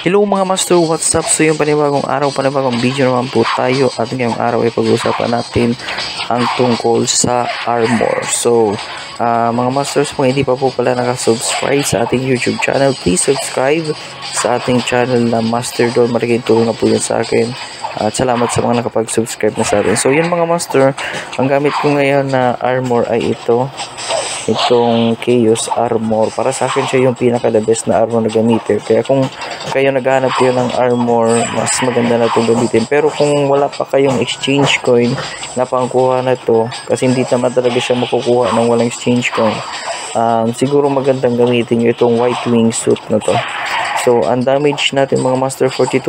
Hello mga master, what's up? So yung panibagong araw, panibagong video naman po tayo. At ngayong araw ay pag-uusapan natin ang tungkol sa armor. So mga masters, kung hindi pa po pala nakasubscribe sa ating YouTube channel, please subscribe sa ating channel na Master Doll. Malaking tulong na po yan sa akin. At salamat sa mga nakapag-subscribe na sa atin. So yun mga master, ang gamit ko ngayon na armor ay itong Chaos Armor. Para sa akin siya yung pinaka-the best na armor na gamitin. Kaya kung kayo naghahanap kayo ng armor, mas maganda na itong gamitin. Pero kung wala pa kayong exchange coin na pangkuha na to, kasi hindi naman talaga siya makukuha ng walang exchange coin, siguro magandang gamitin nyo itong white wing suit na to. So, ang damage natin mga master,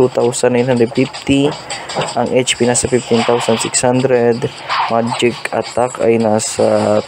42,950. Ang HP nasa 15,600. Magic attack ay nasa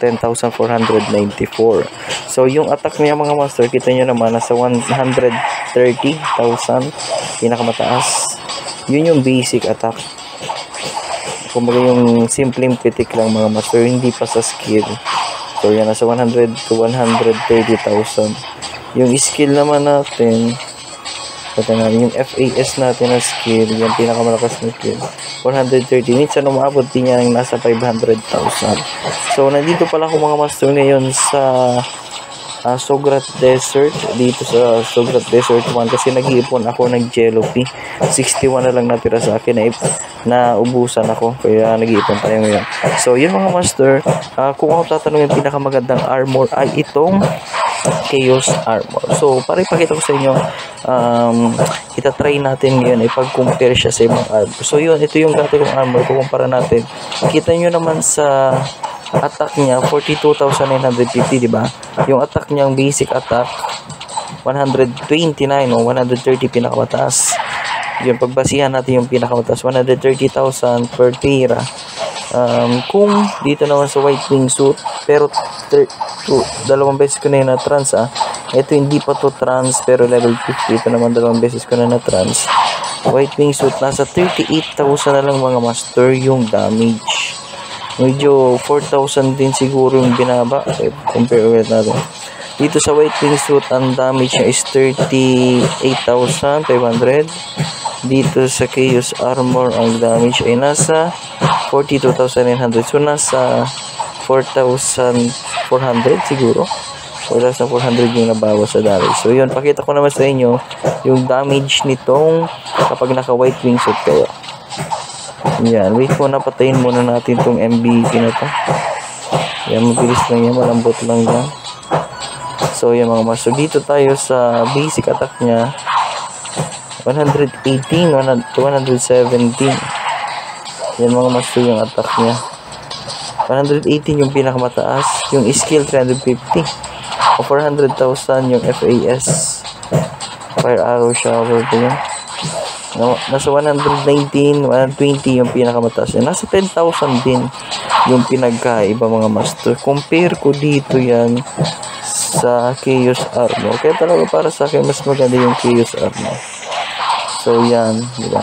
10,494. So, yung attack niya mga master, kita nyo naman, nasa 130,000. Pinakamataas. Yun yung basic attack. Kumbaga yung simpleng pitik lang mga master, hindi pa sa skill. So, yan, nasa 100 to 130,000. Yung skill naman natin, yung FAS natin na skill, yung pinakamalakas na skill, 430. Minsan umabot din niya ng nasa 500,000. So, nandito pala ako mga master ngayon sa Sograt Desert. Dito sa Sograt Desert 1 kasi nag-iipon ako ng Jelopy. 61 na lang natira sa akin na ubusan ako. Kaya nag-iipon tayo ngayon. So, yun mga master. Kung ako tatanong yung pinakamagandang armor ay itong Chaos Armor. So, para ipakita ko sa inyo, itatry natin ngayon ay pag-compare siya sa ibang armor. So, yun, ito yung dati kong armor. Kukumpara natin. Kita nyo naman sa attack niya, 42,950, diba? Yung attack niya, ang basic attack, 129 o 130 pinakamataas. Yun, pagbasihan natin yung pinakamataas, 130,000 per tira. Kung dito naman sa white wing suit, pero dalawang beses ko na yun na trans ito hindi pa to trans pero level 50. Ito naman dalawang beses ko na trans. White wing suit nasa 38,000 na lang mga master yung damage. Medyo 4,000 din siguro yung binaba. Compare ulit natin. Dito sa white wing suit ang damage niya is 38,500. Dito sa Chaos Armor ang damage ay nasa 42,900. So nasa 4,400 siguro. 4,400 yung nabawas sa damage. So yun, pakita ko naman sa inyo yung damage nitong kapag naka white wing suit kayo. Yan, wait muna, patayin muna natin tong MVP na to. Yan, mabilis lang yan, malambot lang yan. So yan mga master, dito tayo sa basic attack nya, 118 to 117. Yan mga master yung attack nya. 118 yung pinakamataas. Yung skill 350 o 400,000 yung FAS. Fire arrow shower ko yun. Nasa 119, 120 yung pinakamataas. Nasa 10,000 din yung pinagkaiba mga master. Compare ko dito yan sa Chaos Armor. Kaya talaga para sa akin mas maganda yung Chaos Armor. So yan, diba?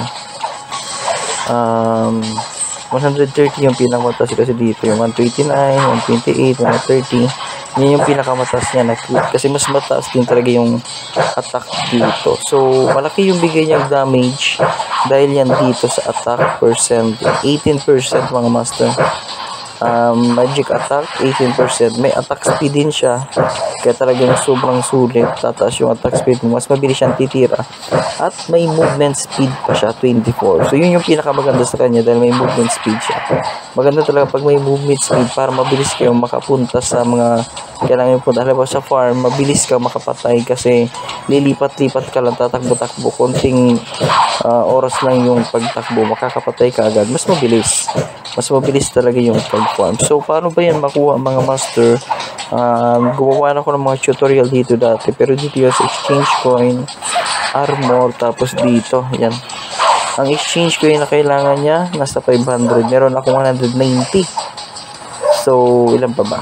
130 yung pinakamataas kasi dito. Yung 129, 128, 130. Yan yung pinakamataas niya na crit. Kasi mas mataas din talaga yung attack dito. So, malaki yung bigay niyang damage dahil yan dito sa attack percent. 18% mga master. Magic attack 18%. May attack speed din siya, kaya talagang sobrang sulit. Tataas yung attack speed mo, mas mabilis siyang titira, at may movement speed pa siya 24. So yun yung pinakamaganda sa kanya dahil may movement speed siya. Maganda talaga pag may movement speed para mabilis kayong makapunta sa mga kailangan yung punta. Halimbawa sa farm, mabilis ka makapatay kasi lilipat-lipat ka lang, tatakbo-takbo, konting oras lang yung pagtakbo, makakapatay ka agad. Mas mabilis talaga yung pag-farm. So paano ba yan makuha mga master? Gumawa na ako ng mga tutorial dito dati, pero dito yung sa exchange coin, armor, tapos dito yan, ang exchange coin na kailangan niya nasa 500. Meron akong 190. So ilan pa ba?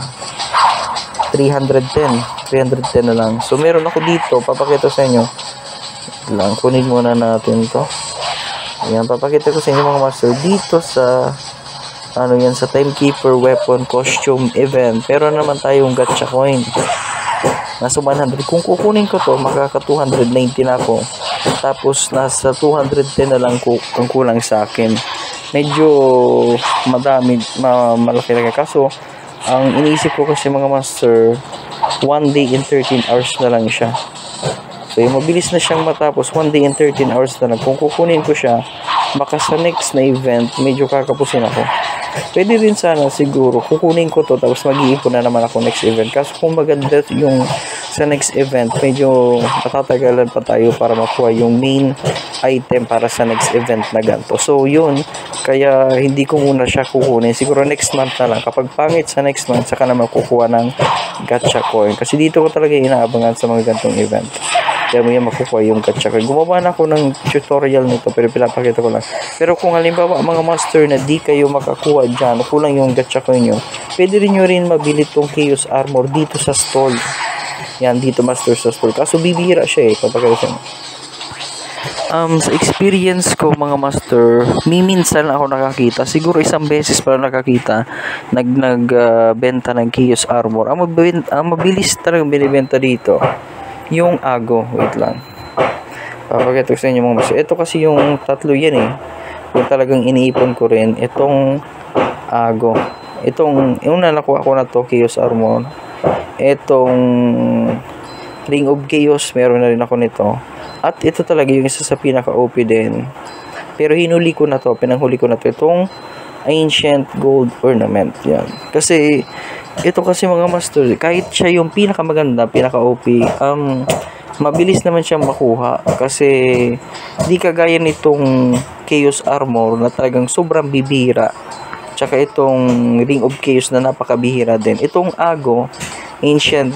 310 na lang. So meron ako dito, papakita sa inyo lang, kunin muna natin to. Ayan, papakita ko sa inyo mga master dito sa yan, sa Timekeeper Weapon Costume Event. Pero naman tayong gacha coin nasa 100. Kung kukunin ko to, makaka 290 na ako. Tapos nasa 210 na lang kung kulang sa akin. Medyo malaki lang. Kaso ang iniisip ko kasi mga master, 1 day and 13 hours na lang siya. So yung mabilis na siyang matapos, 1 day and 13 hours na lang. Kung kukunin ko siya, baka sa next na event medyo kakapusin ako. Pwede din sana siguro kukunin ko to tapos mag-iipon na naman ako next event. Kaso kung maganda yung sa next event, medyo matatagalan pa tayo para makuha yung main item para sa next event na ganito. So yun, kaya hindi ko muna siya kukunin. Siguro next month na lang. Kapag pangit sa next month, saka naman kukuha ng gacha coin. Kasi dito ko talaga inaabangan sa mga gantong event. Kaya mo yan makukuha yung gacha coin. Gumawa na ako ng tutorial nito pero pinapakita ko lang. Pero kung halimbawa mga master na di kayo makakuha dyan, kulang yung gacha coin nyo, pwede rin nyo rin mabili tong Chaos Armor dito sa stall. Yan, dito master sa stall. Kaso bibihira siya eh. Papakita ko. Sa experience ko mga master, minsan ako nakakita, siguro isang beses pala nakakita, nagbenta ng Chaos Armor. Ang mabilis talagang binibenta dito, yung Ago. Wait lang. Papakita ko sa inyo mga master. Ito kasi yung tatlo yan eh. Yung talagang iniipon ko rin. Itong Ago. Yung nakuha ko na to, Chaos Armor. Itong Ring of Chaos, meron na rin ako nito. At ito talaga yung isa sa pinaka-OP din. Pero hinuli ko na to, pinanghuli ko na to. Itong Ancient Gold Ornament. Yan. Kasi, ito kasi mga master, kahit siya yung pinakamaganda, pinaka-OP, mabilis naman siyang makuha. Kasi, di kagaya nitong Chaos Armor na talagang sobrang bibihira. Tsaka itong Ring of Chaos na napakabihira din. Itong Ago, Ancient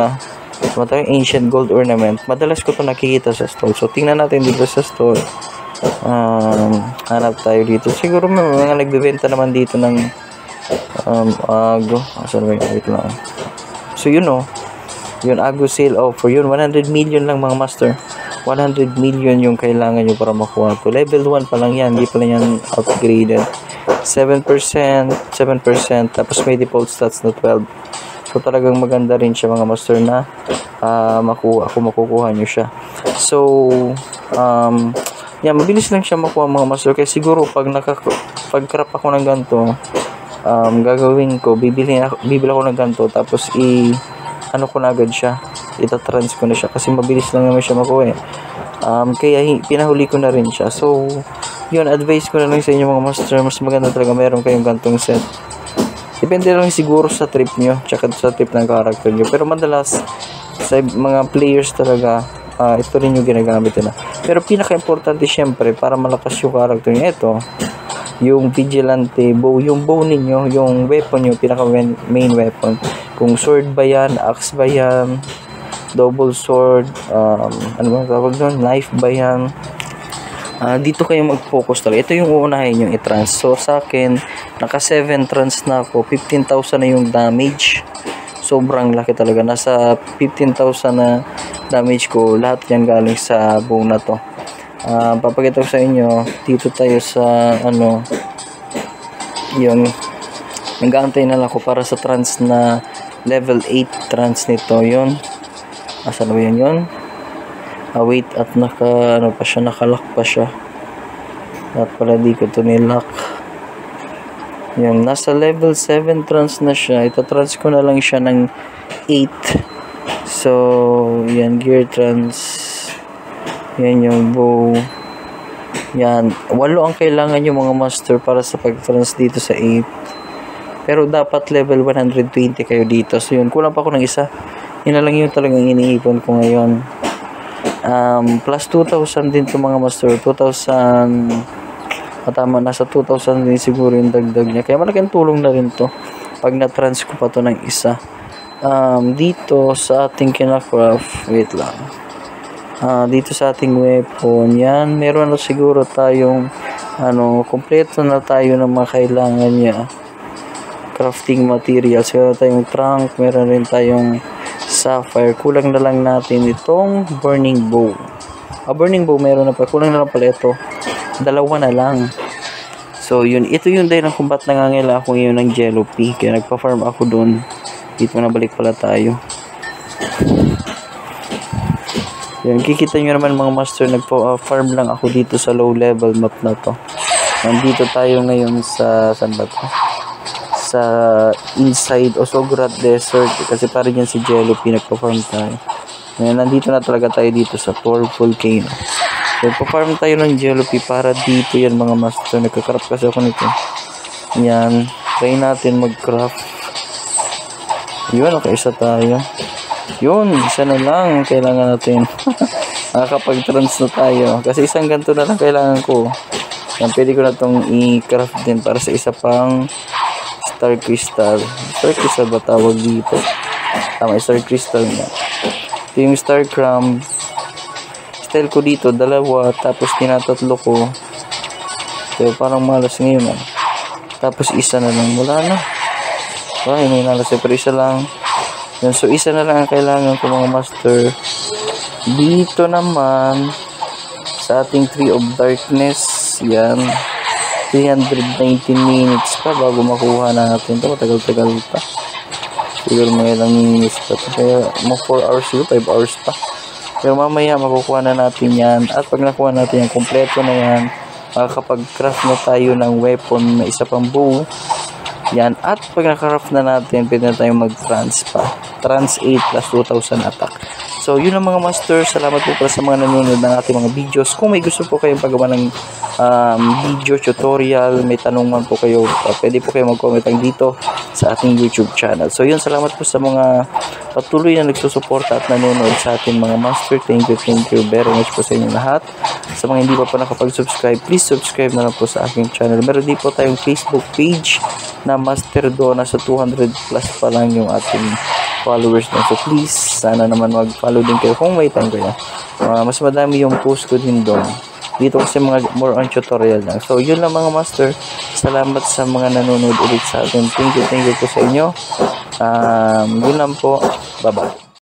Gold Ornament, madalas ko to nakikita sa store. So tingnan natin dito sa store. Hanap tayo dito. Siguro may mga nagbebenta naman dito ng Ago. Asan ba yung wait lang. So yun yun Ago sale offer. Yun 100 million lang mga master. 100 million yung kailangan nyo para makuha to. Level 1 pa lang yan. Hindi pa lang yan upgraded. 7%, tapos may default stats na 12. So talagang maganda rin siya mga master na makukuha nyo siya. So yan, mabilis lang siya makuha mga master. Kaya siguro pag crop ako ng ganito, gagawin ko, bibili ako ng ganito, tapos ano ko na agad siya, itatrans ko na siya kasi mabilis lang naman siya makuha eh. Kaya pinahuli ko na rin siya. So yun, advice ko na lang sa inyo mga master, mas maganda talaga meron kayong gantong set. Depende lang siguro sa trip nyo, tsaka sa trip ng character nyo. Pero madalas, sa mga players talaga, ito rin yung ginagamit nila. Pero pinaka-importante syempre, para malakas yung character nyo, ito, yung Vigilante bow. Yung bow ninyo, yung weapon nyo, pinaka-main weapon. Kung sword ba yan, axe ba yan, double sword, ano ba tawag doon, knife ba yan, dito kayo mag-focus talaga. Ito yung uunahin yung i-trans. So sa akin, naka 7 trans na ako, 15,000 na yung damage. Sobrang laki talaga. Nasa 15,000 na damage ko. Lahat yan galing sa bow na to. Papakita ko sa inyo. Dito tayo sa yung nag-aantay na lang ako para sa trans na level 8 trans nito. Yun. Asan ba yun? Wait, at nakalock pa siya. At pala di ko to nilock. Yan, nasa level 7 trans na siya. Itatrans ko na lang siya ng 8. So, yan, gear trans. Yan yung bow. Yan, 8 ang kailangan yung mga master para sa pag-trans dito sa 8. Pero dapat level 120 kayo dito. So yun, kulang pa ako ng isa. Yun na lang yung talagang iniipon ko ngayon. Plus 2,000 din to mga master. 2,000 tama, nasa 2,000 din siguro yung dagdag niya. Kaya malaking tulong na rin to pag na-trans ko pa to ng isa. Dito sa ating kinacraft, wait lang. Dito sa ating weapon, yan, meron na siguro tayong kompleto na tayo ng mga kailangan niya. Crafting materials, meron tayong trunk, meron rin tayong sapphire. Kulang na lang natin itong burning bow. Burning bow meron na pa, kulang na lang pala ito. 2 na lang. So yun, ito yung dahilan kung ba't nangangailangan ako ngayon ng Jello Pea. Kaya nagpa-farm ako doon. Dito na balik pala tayo. Yan, kikita nyo naman mga master, nagpo-farm lang ako dito sa low level map na to. Nandito tayo ngayon sa, saan ba to? Sa inside Osograt Desert, kasi parang yan si Jello, pinagpo-farm tayo. Ngayon, nandito na talaga tayo dito sa Tor Volcano. So, pa-farm tayo ng Jello para dito yan mga master. Nagka-craft kasi ako nito. Yan, try natin mag-craft. Yun, okay, isa tayo. Yun, isa na lang kailangan natin. Nakakapag-trans na tayo. Kasi isang ganito na lang kailangan ko. Yan, pwede ko na itong i-craft din para sa isa pang Star Crystal. Star Crystal ba tawag dito? Tama, Star Crystal nga. Ito yung Star Crumb. Style ko dito, dalawa. Tapos tinatatlo ko. So, parang malas ngayon. Tapos isa na lang. Wala na. Wala, hindi nalas. Pero isa lang. Yan, so isa na lang ang kailangan ko mga master. Dito naman sa ating Tree of Darkness, yan, 319 minutes pa bago makuha natin ito. Matagal-tagal pa, siguro mga ilang minutes pa ito. Kaya mga 4 hours yun, 5 hours pa. Pero mamaya makukuha na natin yan. At pag nakuha natin yan, kompleto na yan, makakapag-craft na tayo ng weapon na isa pang bow. Yan, at pag naka-craft na natin, pwede na tayong mag-trans pa. Trans 8 plus 2,000 attack. So, yun ang mga master. Salamat po pala sa mga nanonood ng ating mga videos. Kung may gusto po kayong paggawa ng video, tutorial, may tanong man po kayo, pwede po kayo mag-comment lang dito sa ating YouTube channel. So, yun, salamat po sa mga patuloy na nagsusuporta at nanonood sa ating mga master. Thank you very much po sa inyo lahat. Sa mga hindi pa po nakapag-subscribe, please subscribe na lang po sa aking channel. Meron din po tayong Facebook page na Master Do, nasa 200 plus pa lang yung ating followers na. So please, sana naman mag-follow din kayo kung may time kayo. Mas madami yung post ko din doon. Dito kasi mga more on tutorial lang. So yun lang mga master. Salamat sa mga nanonood ulit sa atin. Thank you po sa inyo. Yun lang po. Bye-bye.